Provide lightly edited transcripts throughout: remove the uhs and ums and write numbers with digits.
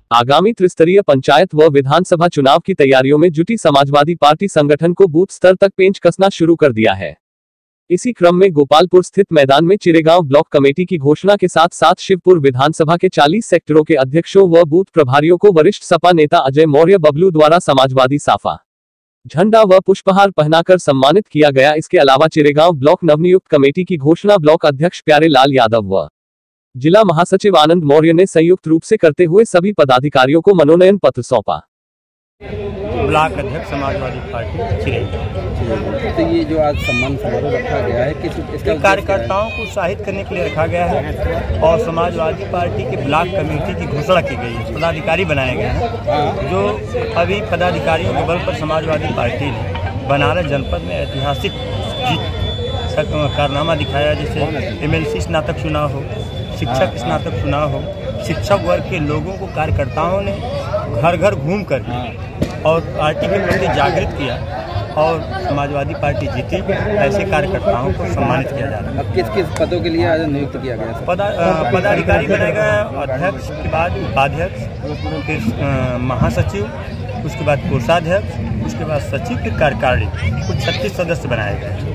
आगामी त्रिस्तरीय पंचायत व विधानसभा चुनाव की तैयारियों में जुटी समाजवादी पार्टी संगठन को बूथ स्तर तक पेंच कसना शुरू कर दिया है। इसी क्रम में गोपालपुर स्थित मैदान में चिरेगांव ब्लॉक कमेटी की घोषणा के साथ साथ शिवपुर विधानसभा के 40 सेक्टरों के अध्यक्षों व बूथ प्रभारियों को वरिष्ठ सपा नेता अजय मौर्य बबलू द्वारा समाजवादी साफा, झंडा व पुष्पहार पहनाकर सम्मानित किया गया। इसके अलावा चिरेगांव ब्लॉक नवनियुक्त कमेटी की घोषणा ब्लॉक अध्यक्ष प्यारे लाल यादव व जिला महासचिव आनंद मौर्य ने संयुक्त रूप से करते हुए सभी पदाधिकारियों को मनोनयन पत्र सौंपा। ब्लॉक अध्यक्ष समाजवादी पार्टी चिरेगांव। तो ये जो आज सम्मान समारोह रखा गया है किस कार्यकर्ताओं को उत्साहित करने के लिए रखा गया है और समाजवादी पार्टी के ब्लॉक कमेटी की घोषणा की गई है। पदाधिकारी बनाए गए हैं जो अभी पदाधिकारियों के बल पर समाजवादी पार्टी ने बनारस जनपद में ऐतिहासिक जीत कारनामा दिखाया। जैसे MLC स्नातक चुनाव हो, शिक्षक स्नातक चुनाव हो, शिक्षक वर्ग के लोगों को कार्यकर्ताओं ने घर घर घूम कर और पार्टी के प्रति जागृत किया और समाजवादी पार्टी जीती। ऐसे कार्यकर्ताओं को सम्मानित किया जा रहा है। अब किस किस पदों के लिए आज नियुक्त किया गया? पदाधिकारी बनाया गया अध्यक्ष के बाद उपाध्यक्ष, फिर महासचिव, उसके बाद कोषाध्यक्ष, उसके बाद सचिव, फिर कार्यकारिणी, कुल 36 सदस्य बनाए गए।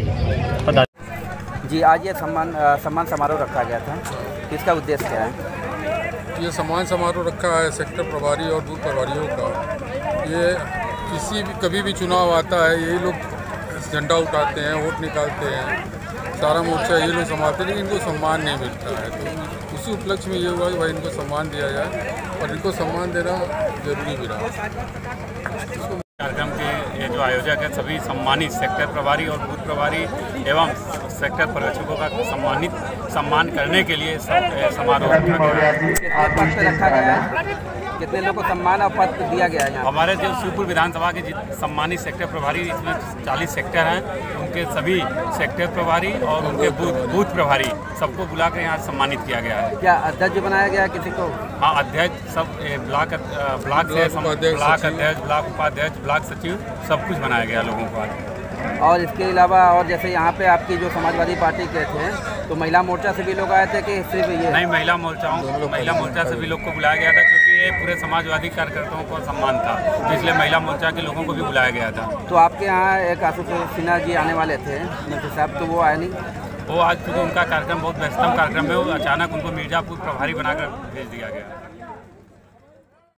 जी, आज ये सम्मान समारोह रखा गया था, इसका उद्देश्य क्या है? ये सम्मान समारोह रखा है सेक्टर प्रभारी और बूथ प्रभारियों का। ये कभी भी चुनाव आता है यही लोग झंडा उठाते हैं, वोट निकालते हैं, सारा मोर्चा ये लोग संभालते हैं, लेकिन इनको सम्मान नहीं मिलता है। तो उसी उपलक्ष्य में ये हुआ कि भाई इनको सम्मान दिया जाए और इनको सम्मान देना जरूरी भी रहा। कार्यक्रम के ये जो आयोजक है सभी सम्मानित सेक्टर प्रभारी और बूथ प्रभारी एवं सेक्टर पर्यवेक्षकों का सम्मान करने के लिए समारोह रखा गया है। कितने लोगों को सम्मान और पद दिया गया है? हमारे जो शिवपुर विधानसभा के सम्मानित सेक्टर प्रभारी, इसमें 40 सेक्टर हैं, उनके सभी सेक्टर प्रभारी और उनके बूथ प्रभारी सबको बुला कर यहाँ सम्मानित किया गया है। क्या अध्यक्ष बनाया गया किसी को? हाँ, अध्यक्ष सब ब्लॉक अध्यक्ष, ब्लॉक उपाध्यक्ष, ब्लॉक सचिव सब कुछ बनाया गया लोगों को आज। और इसके अलावा और जैसे यहाँ पे आपकी जो समाजवादी पार्टी के थे तो महिला मोर्चा से भी लोग आए थे कि सिर्फ ये? नहीं, महिला मोर्चा से भी लोग को बुलाया गया था क्योंकि ये पूरे समाजवादी कार्यकर्ताओं को सम्मान था, तो इसलिए महिला मोर्चा के लोगों को भी बुलाया गया था। तो आपके यहाँ एक आशुतोष सिन्हा जी आने वाले थे मंत्री साहब, तो वो आए नहीं? वो आज क्योंकि उनका कार्यक्रम बहुत व्यस्तम कार्यक्रम है, अचानक उनको मिर्जापुर प्रभारी बनाकर भेज दिया गया।